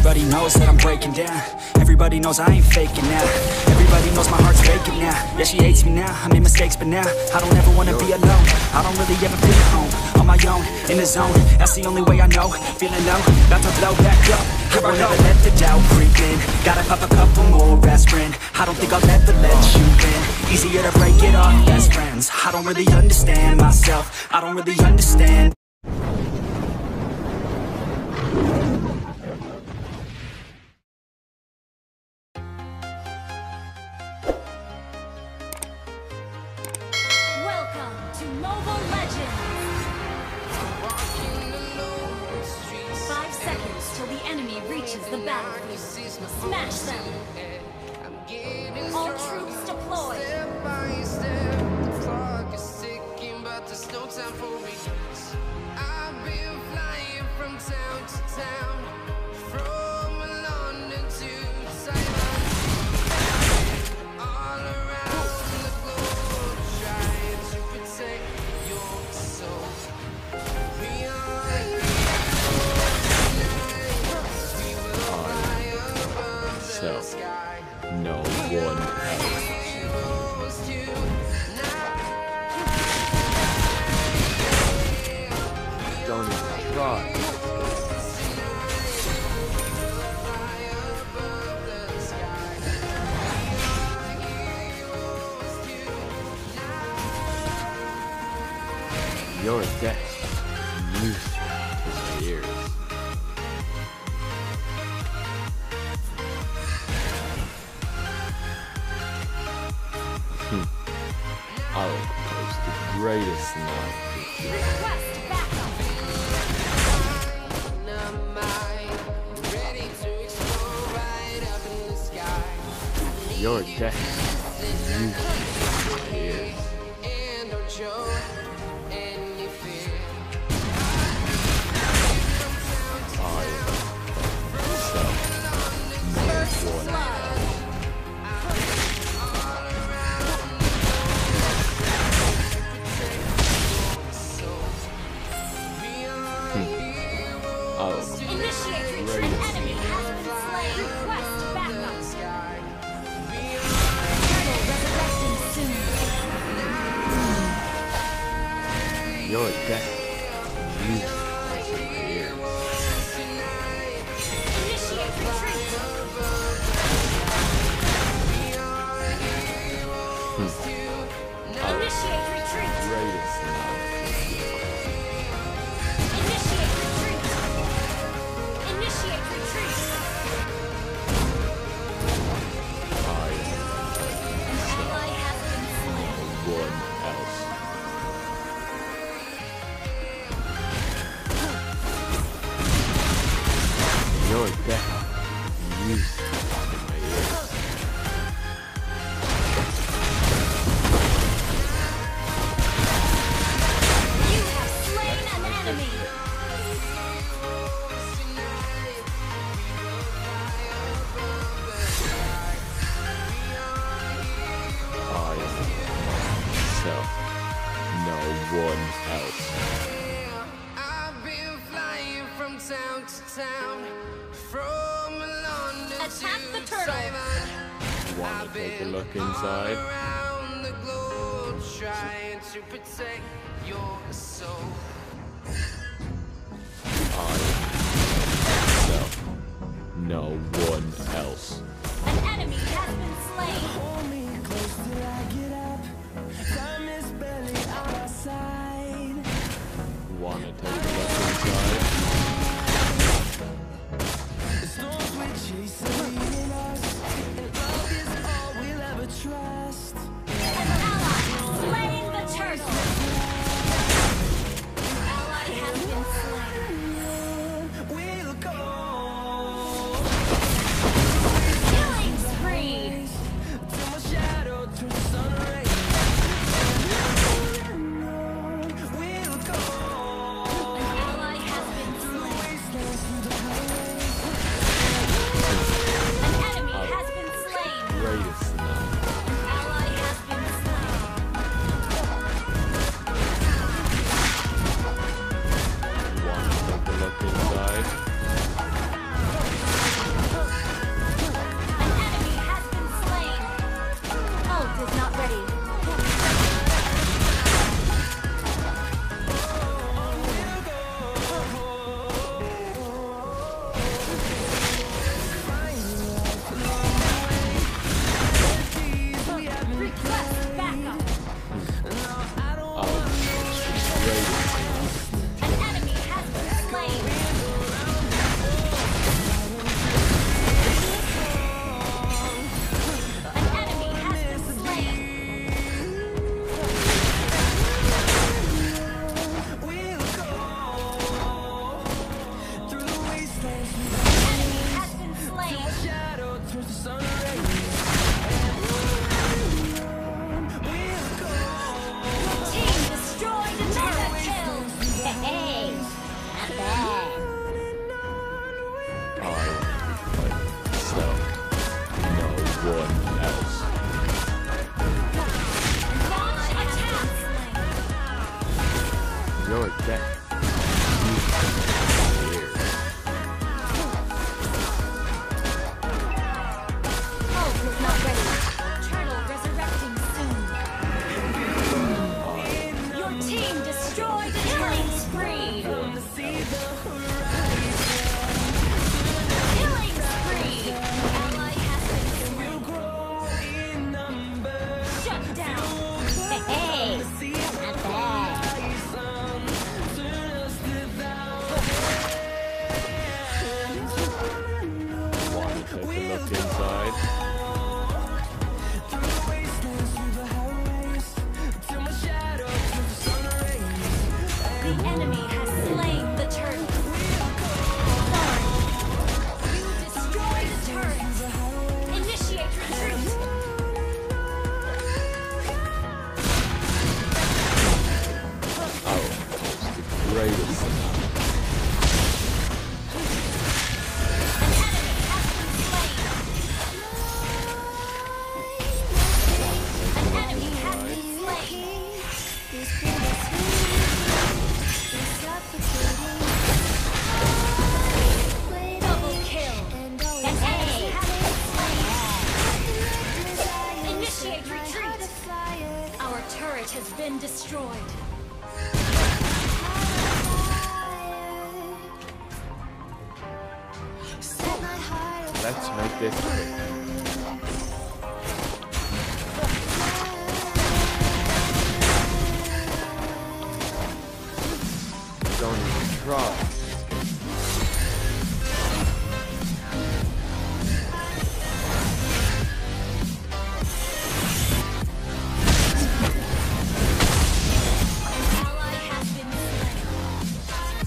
Everybody knows that I'm breaking down. Everybody knows I ain't faking now. Everybody knows my heart's faking now. Yeah, she hates me now, I made mistakes but now I don't ever wanna be alone. I don't really ever feel at home. On my own, in the zone, that's the only way I know. Feeling low, about to blow back up. I won't ever let the doubt creep in. Gotta pop a couple more aspirin. I don't think I'll ever let you in. Easier to break it off best friends. I don't really understand myself. I don't really understand. Welcome to Mobile Legends! 5 seconds till the enemy reaches the battlefield. Smash them! All troops deployed! Step by step, the clock is ticking, but there's no time for me. I've been flying from town to town, from London to Taiwan, all around the globe, trying to protect your soul. We are we will fly above the sky. No one else. Don't even try. Your death music is years. I will compose the greatest night. Request backup! Your death music is and don't show any fear. I myself no one else. Initiate retreat. An enemy has been slain. Request backup. Turtle resurrecting soon. Your death music is Initiate retreat. Initiate retreat. greatest night. Initiate retreat. Initiate retreat. I An ally has been slain. no one else. Your death music in my ears. You have slain an enemy. I myself no one else. I've been flying from town to town, from London Attack to the turtle. Taiwan. Wanna take a look inside? All around the globe, trying to protect your soul. I myself no one else. An enemy has been slain. Hold me close till I get up. Time is barely on our side. Wanna take a look inside? The storms we chase are leading us, and love is all we'll ever trust. An ally slain the turtle. An ally has been slain. We'll go Killing spree. till deck. Hulk is not ready. Turtle resurrecting soon. Your team destroyed the killing spree. Killing spree. Ally has been slain. Shut down. Hey, not bad. Want to take a look inside? The enemy has slain the turret. Sorry. You destroyed the turret. Initiate retreat. Oh, it's the greatest. An enemy has been slain. Double kill. An enemy has been slain. Initiate retreat. Our turret has been destroyed. Let's make this quick. Don't even try. An ally has been slain.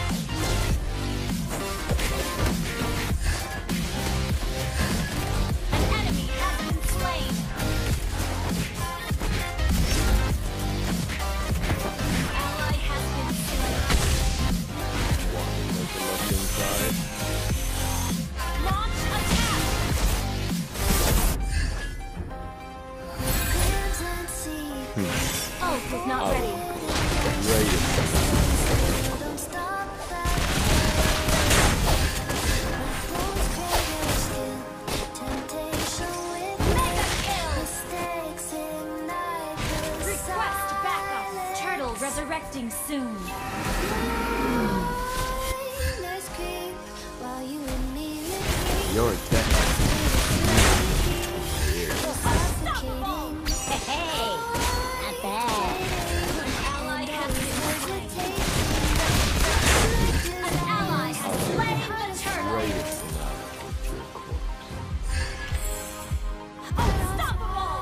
An enemy has been slain. Ally has been slain. Want to take a look inside? Launch attack. Ult is not ready. Greatest. Mega kill. Request backup. Turtle resurrecting soon. Your deck. Unstoppable. Hey, not bad. An ally has been slain. An ally has slain the turtle. Greatest. Unstoppable.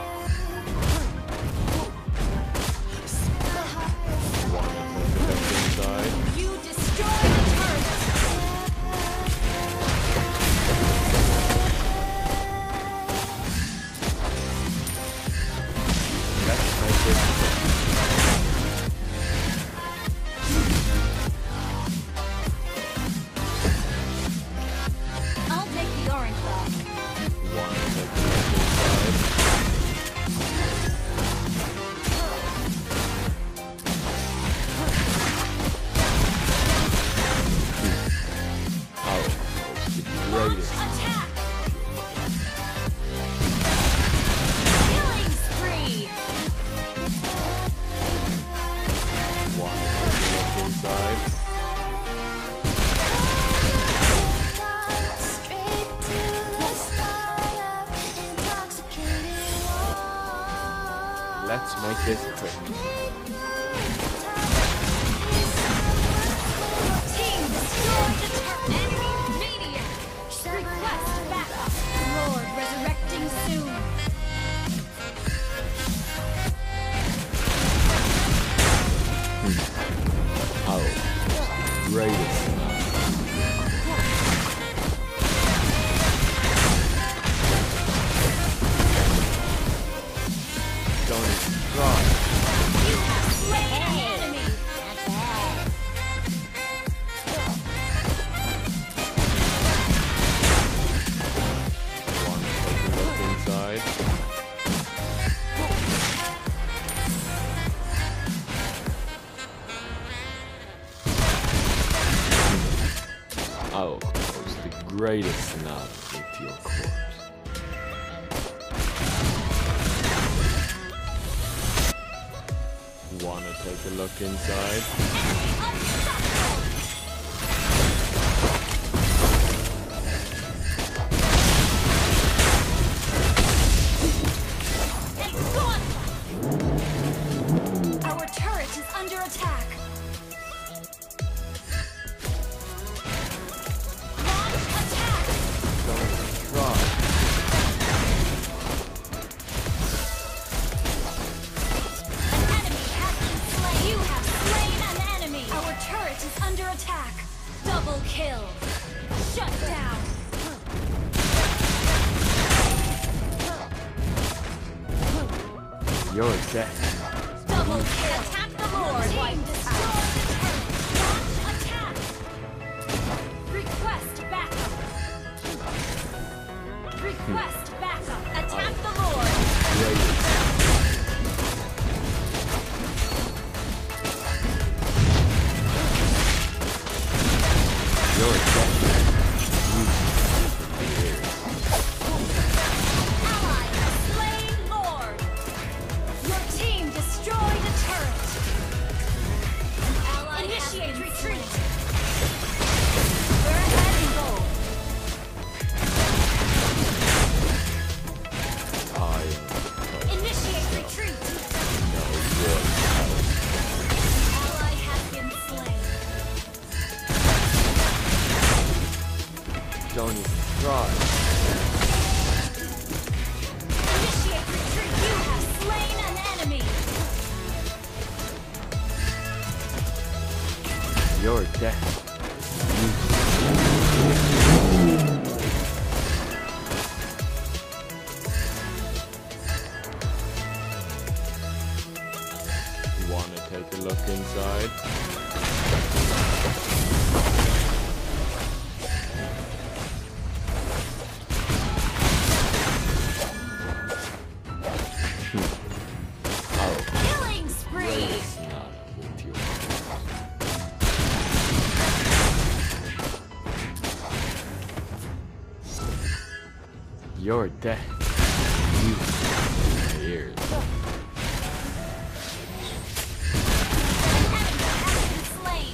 Want to take a look inside? You destroyed the turret. Let's make this quick. I'll take the orange box. Want to take a look inside? Oh, it's the Launch greatest. attack. Killing spree. Want to take a look inside? Let's make this quick. Team destroyed the turret. Enemy maniac. Request backup. Lord resurrecting soon. Oh, it's the greatest. Don't even try. You have greatest now with your corpse. Wanna take a look inside? Our turret is under attack. Launch attack. Don't try. An enemy has been slain. You have slain an enemy. Our turret is under attack. Double kill. Shut down. You're dead. Double kill. Attack the Lord. Team destroy the turret. Launch attack. Request backup. Request backup. Attack the Lord. You're dead. Ally has slain Lord. Your team destroyed a turret. An ally initiate retreat. We're ahead in goal. I Initiate retreat. know your Ally has been slain. Don't even try. Initiate retreat. You have slain an enemy. You're dead. Wanna take a look inside? Killing spree. Greatest now with your You're dead. You ears. An enemy has been slain.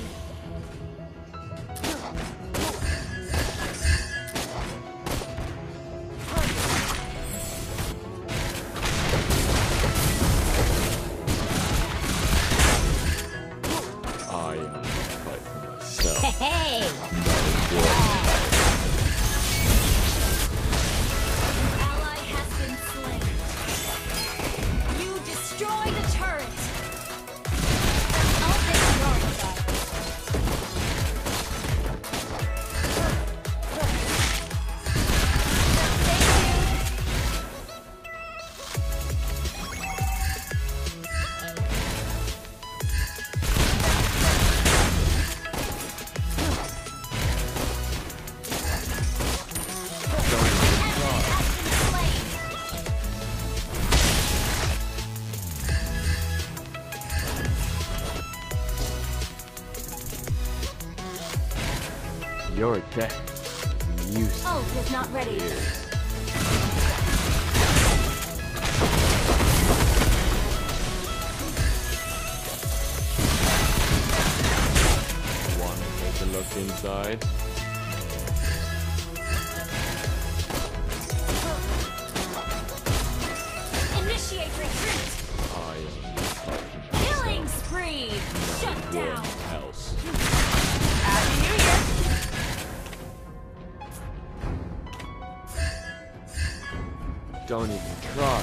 I am fighting myself. Hey! Ally has been slain. You destroyed a turret. I'll take your side. You're dead. You Ult is not ready. Wanna take a look inside? Initiate retreat. I am fighting Killing spree. Shut your down. else. Happy New Year. Don't even try.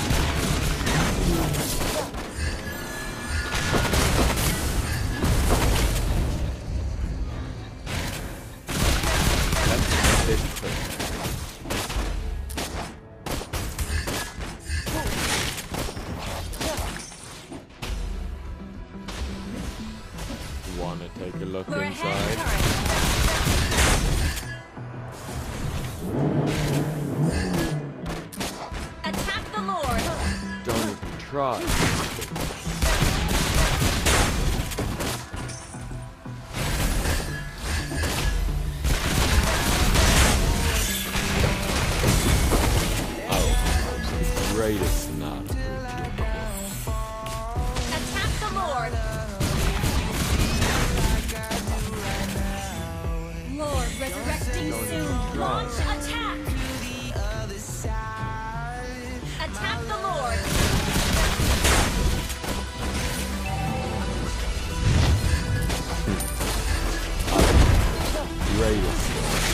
Let's make this quick. Wanna take a look We're ahead. inside? Turret. Attack the Lord. Don't even try. greatest and that. Attack the Lord! Lord resurrecting soon. Launch attack! Attack the Lord! Greatest.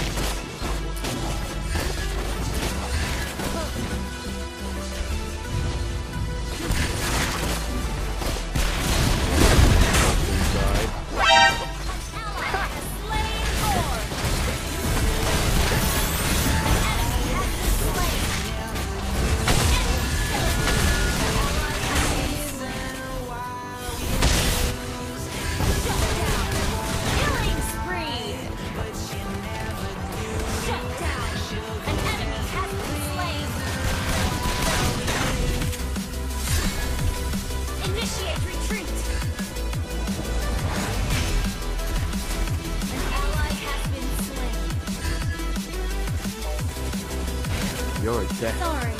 You're dead. Sorry.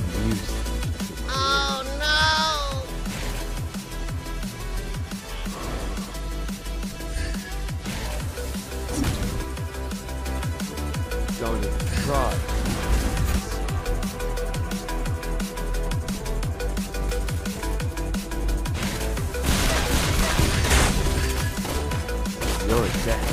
Oh no! Don't even try. You're dead.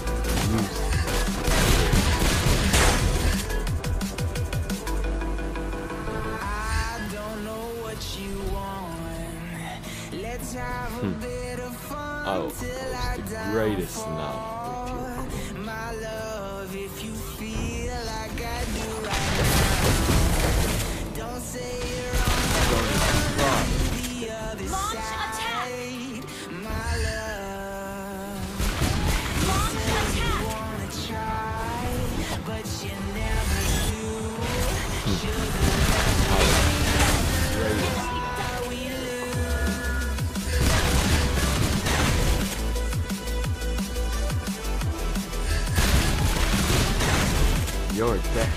Let's have a bit of fun. Oh, of course, the greatest now. My love, if you feel like I do right now, don't say you're on the other Launch side. attack! My love, Launch attack! wanna try, but you never do. Sugar, Greatest. You're dead.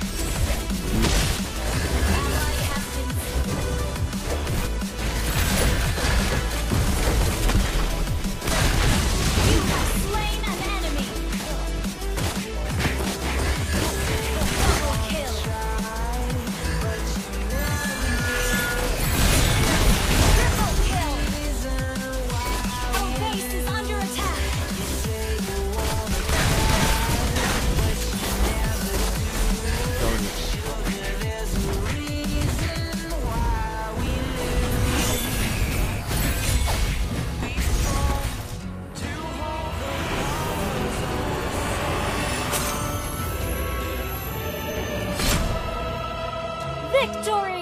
Victory!